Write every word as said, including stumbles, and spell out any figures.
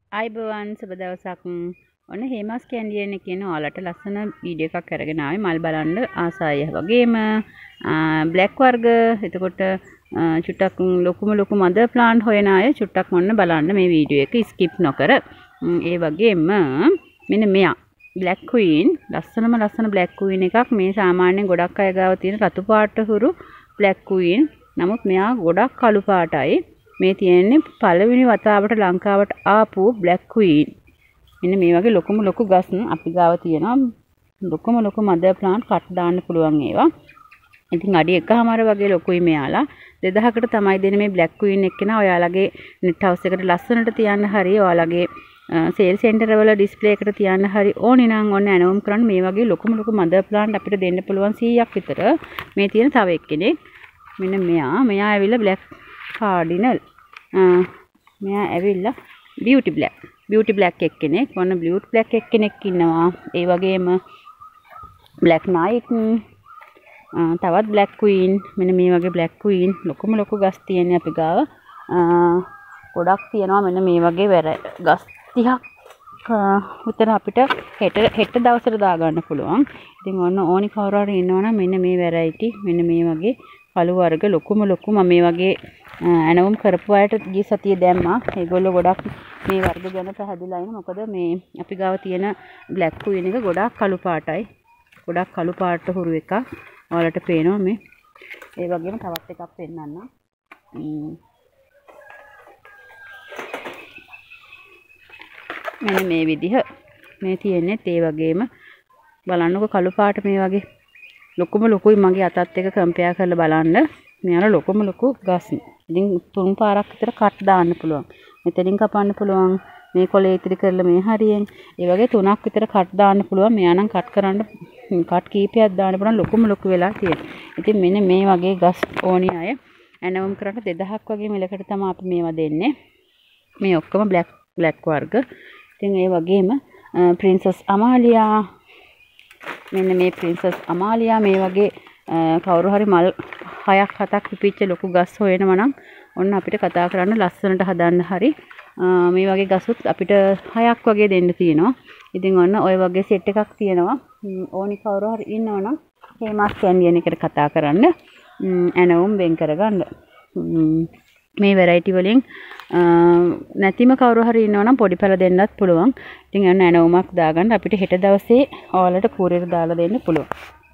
අයිබෝවන් සුබ දවසක්. ඔන්න හේමස් කැන්ඩියන් එක කියන ඔයාලට ලස්සන වීඩියෝ එකක් අරගෙන ආවේ මල් බලන්න ආසයි වගේම බ්ලැක් වර්ග එතකොට චුට්ටක් ලොකුම ලොකු මදර් ප්ලාන්ට් හොයන අය චුට්ටක් මොන්න බලන්න මේ වීඩියෝ එක ස්කිප් නොකර. ඒ වගේම මෙන්න මෙයා බ්ලැක් ක්වීන් ලස්සනම ලස්සන බ්ලැක් ක්වීන් එකක්. මේ සාමාන්‍යයෙන් ගොඩක් අය ගාව තියෙන රතු පාට හුරු බ්ලැක් ක්වීන්. නමුත් මෙයා ගොඩක් කළු පාටයි. මේ තියෙන්නේ පළවෙනි වතාවට ලංකාවට ආපු බ්ලැක් ක්වීන්. මෙන්න මේ වගේ ලොකුම ලොකු ගස් අපි ගාව තියෙනවා. ලොකුම ලොකු මදර් ප්ලාන්ට් කට් දාන්න පුළුවන් ඒවා. ඉතින් අඩි එකමාර වගේ ලොකුයි මෙයාලා. දෙදහසකට තමයි දෙන්නේ මේ බ්ලැක් ක්වීන් එක්කන. ඔයාලගේ නෙට් හවුස් එකට ලස්සනට තියන්න හරි ඔයාලගේ සේල් සෙන්ටර් වල ඩිස්ප්ලේ එකට තියන්න හරි ඕනේ නම් ඔන්න ඇනවුම් කරන්න මේ වගේ ලොකුම ලොකු මදර් ප්ලාන්ට් අපිට දෙන්න පුළුවන් සීයක් විතර. මේ තියෙන තව එක්කෙනෙක් මෙන්න මෙයා මෙයා ඇවිල්ලා බ්ලැක් කාඩිනල් මෙයා ඇවිල්ලා බියුටි බ්ලැක් බියුටි බ්ලැක් එක්කෙනෙක්. ඔන්න බියුටි බ්ලැක් එක්කෙනෙක් ඉන්නවා. ඒ වගේම බ්ලැක් නයිට් තවත් බ්ලැක් ක්වීන්. මෙන්න මේ වගේ බ්ලැක් ක්වීන් ලොකුම ලොකු ගස් තියෙන්නේ අපි ගාව. ගොඩක් තියෙනවා මෙන්න මේ වගේ වැර ගස් තිහක් විතර අපිට හෙට හෙට දවසට දාගන්න පුළුවන්. ඉතින් ඔන්න ඕනි කවුරු හරි ඉන්නවනම් මෙන්න මේ වැරයිටි මෙන්න මේ වගේ පළු වර්ග ලොකුම ලොකු මම මේ වගේ ඇනවුම් කරපු අයට ගිය සතියේ දැම්මා. ඒගොල්ලෝ ගොඩක් මේ වර්ග ගැන පැහැදිලා ඉන්න. මොකද මේ අපි ගාව තියෙන බ්ලැක් ක්වීන් එක ගොඩක් කළු පාටයි. ගොඩක් කළු පාට හුරු එකක්. ඔයාලට පේනවා මේ. ඒ වගේම තවත් එකක් පෙන්නන්න. මෙන්න මේ විදිහ මේ තියෙන්නේ ඒ වගේම බලන්නකො කළු පාට මේ වගේ ලොකුම ලොකුයි. මගේ අතත් එක කම්පෙයාර් කරලා බලන්න. මෙයාලා ලොකුම ලොකු ගස්. ඉතින් තුන් පාරක් විතර කට් දාන්න පුළුවන්. මෙතනින් කපන්න පුළුවන්. මේ කොලේ ඉතිරි කරලා මේ හරියෙන්. ඒ වගේ තුනක් විතර කට් දාන්න පුළුවන්. මෙයා නම් කට් කරන්න කට් කීපයක් දාන්න පුළුවන්. ලොකුම ලොකු වෙලා තියෙනවා. ඉතින් මෙන්න මේ වගේ ගස් ඕනි අය ඇනවුම් කරන්න දෙදහසක් වගේ මිලකට තමයි අපි මේවා දෙන්නේ. මේ ඔක්කොම බ්ලැක් බ්ලැක් වර්ග. ඉතින් ඒ වගේම ප්‍රින්සස් අමාලියා මෙන්න මේ ප්‍රින්සස් අමාලියා මේ වගේ කවුරු හරි මල් හයක් හතක් පිපිච්ච ලොකු ගස් හොයනවා නම් ඔන්න අපිට කතා කරන්න ලස්සනට හදන්න හරි මේ වගේ ගසුත් අපිට හයක් වගේ දෙන්න තියෙනවා. ඉතින් ඔන්න ওই වගේ සෙට් එකක් තියෙනවා. ඕනි කවුරු හරි ඉන්නවනම් හේමස් කැන්ඩියන් එකට කතා කරන්න ඇනවුම් වෙන් කරගන්න. මේ වෙරයිටි වලින් නැතිම කවුරු හරි ඉන්නවනම් පොඩි පැල දෙන්නත් පුළුවන්. ඉතින් යන්න ඇනවුමක් දාගන්න අපිට හෙට දවසේ ඔයාලට කූරියර් දාලා දෙන්න පුළුවන්.